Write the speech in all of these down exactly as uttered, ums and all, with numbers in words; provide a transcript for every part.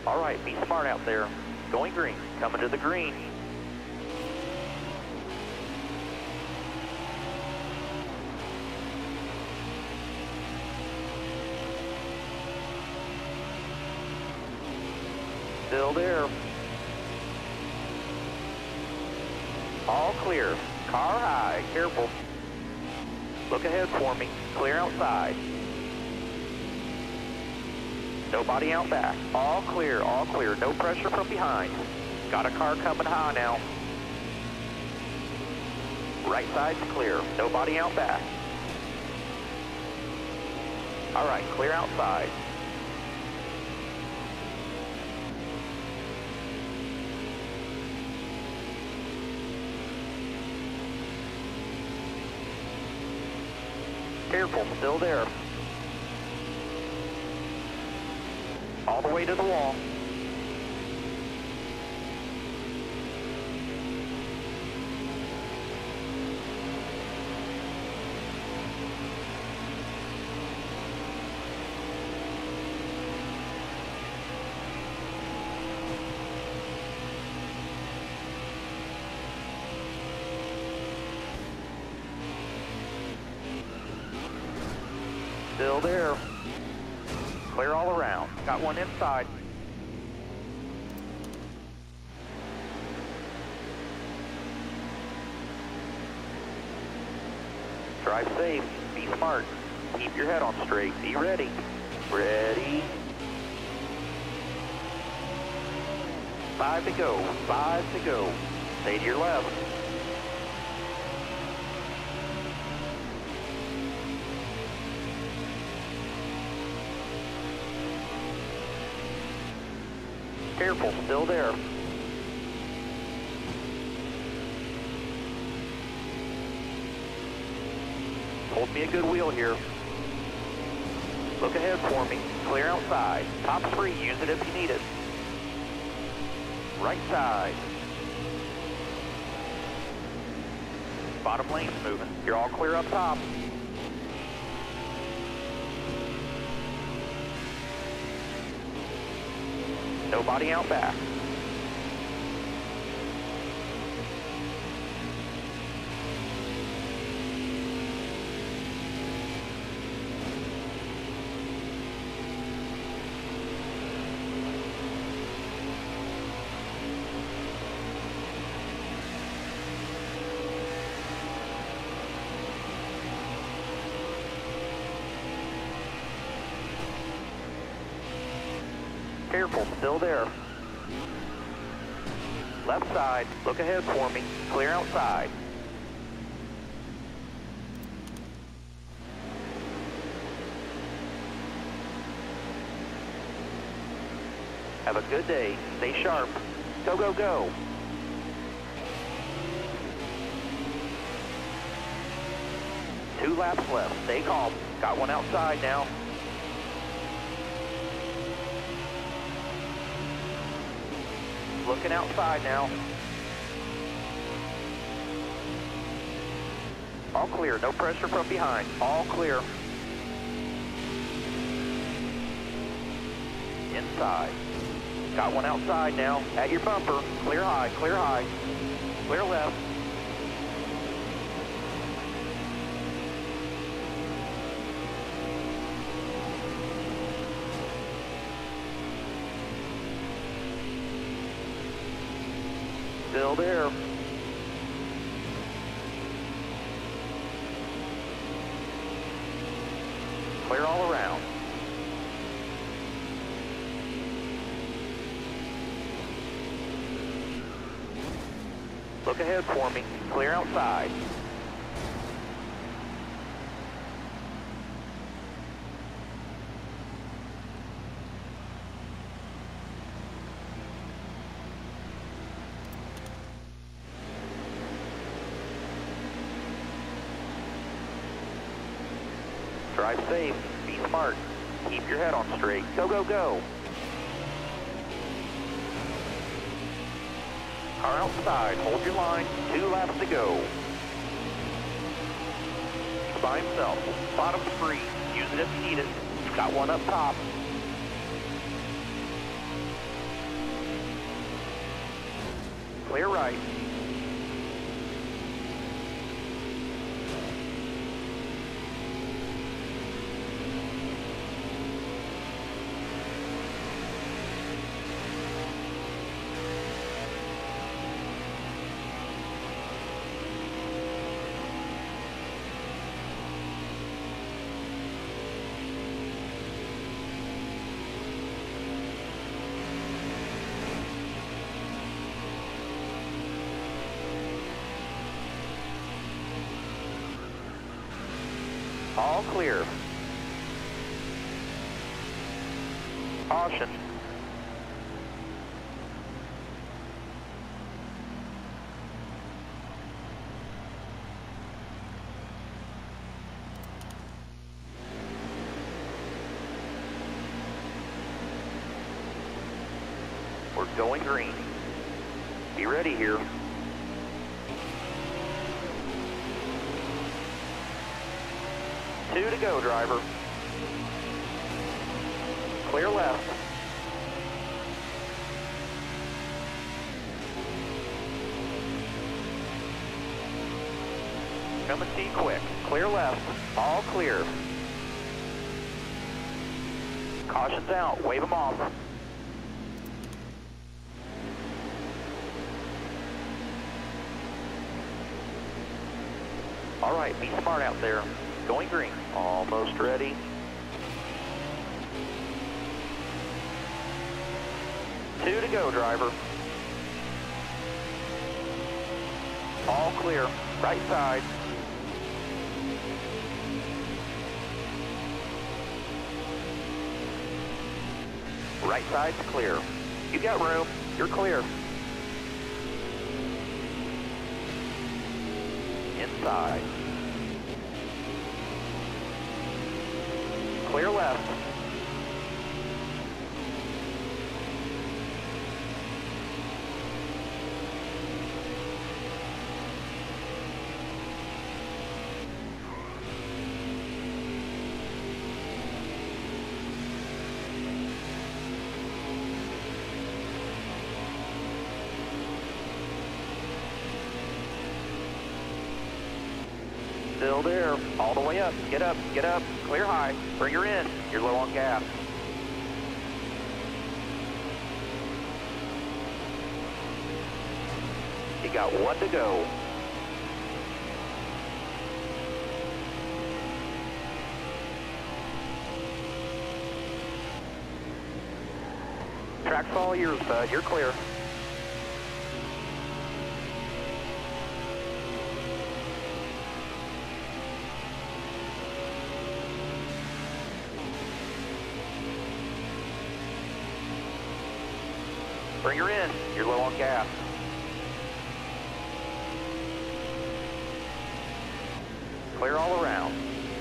All right, be smart out there. Going green, coming to the green. Still there. All clear. Car high, careful. Look ahead for me. Clear outside. Nobody out back. All clear, all clear. No pressure from behind. Got a car coming high now. Right side's clear. Nobody out back. All right, clear outside. Careful, still there. All the way to the wall. Still there. Clear all around. Got one inside. Drive safe. Be smart. Keep your head on straight. Be ready. Ready. Five to go. Five to go. Stay to your left. Careful, still there. Hold me a good wheel here. Look ahead for me. Clear outside. Top's free. Use it if you need it. Right side. Bottom lane's moving. You're all clear up top. Nobody out back. Careful, still there. Left side, look ahead for me. Clear outside. Have a good day. Stay sharp. Go, go, go. Two laps left. Stay calm. Got one outside now. Looking outside now. All clear, no pressure from behind. All clear. Inside. Got one outside now. At your bumper. Clear high, clear high. Clear left. Still there. Clear all around. Look ahead for me. Clear outside. Drive safe, be smart, keep your head on straight. Go, go, go. Car outside, hold your line, two laps to go. He's by himself, bottom's free, use it if you need it. Got one up top. clear right. All clear. Caution. We're going green. Be ready here. Two to go, driver. Clear left. Come and see quick. Clear left. All clear. Caution's out. Wave them off. All right, be smart out there. Going green. Almost ready. Two to go, driver. All clear. Right side. Right side's clear. You got room. You're clear. Inside. Clear left. Still there. All the way up. Get up. Get up. Clear high. Bring her in. You're low on gas. You got one to go. Track's all yours, bud. You're clear. Bring her in. You're low on gas. Clear all around.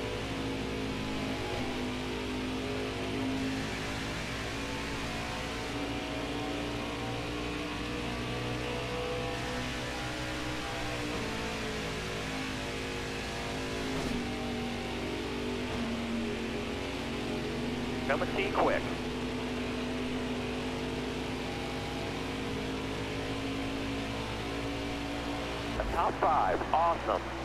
Come and see quick. Top five, awesome.